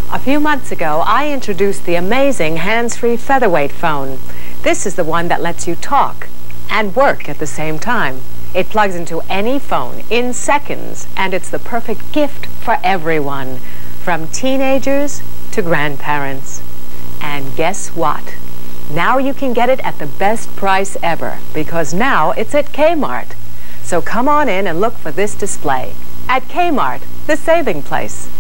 A few months ago, I introduced the amazing hands-free featherweight phone. This is the one that lets you talk and work at the same time. It plugs into any phone in seconds, and it's the perfect gift for everyone, from teenagers to grandparents. And guess what? Now you can get it at the best price ever, because now it's at K-Mart. So come on in and look for this display at K-Mart, the saving place.